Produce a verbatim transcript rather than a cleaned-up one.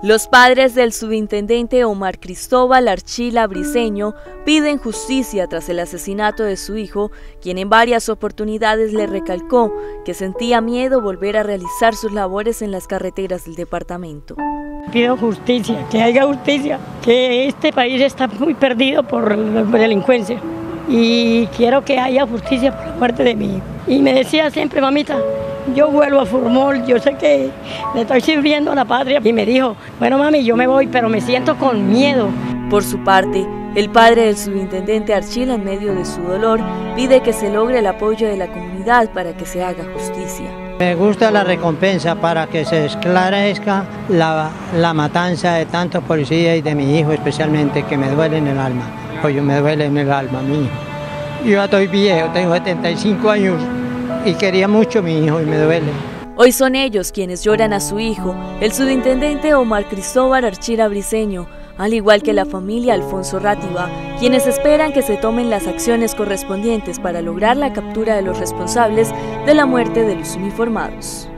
Los padres del subintendente Omar Cristóbal Archila Briceño piden justicia tras el asesinato de su hijo, quien en varias oportunidades le recalcó que sentía miedo volver a realizar sus labores en las carreteras del departamento. Pido justicia, que haya justicia, que este país está muy perdido por la delincuencia y quiero que haya justicia por la muerte de mi hijo. Y me decía siempre, mamita, yo vuelvo a Formol, yo sé que le estoy sirviendo a la patria. Y me dijo, bueno mami, yo me voy, pero me siento con miedo. Por su parte, el padre del subintendente Archila, en medio de su dolor, pide que se logre el apoyo de la comunidad para que se haga justicia. Me gusta la recompensa para que se esclarezca la, la matanza de tantos policías y de mi hijo especialmente, que me duele en el alma. Oye, me duele en el alma, mi hijo. Yo ya estoy viejo, tengo setenta y cinco años y quería mucho a mi hijo y me duele. Hoy son ellos quienes lloran a su hijo, el subintendente Omar Cristóbal Archila Briceño, al igual que la familia Alfonso Rátiva, quienes esperan que se tomen las acciones correspondientes para lograr la captura de los responsables de la muerte de los uniformados.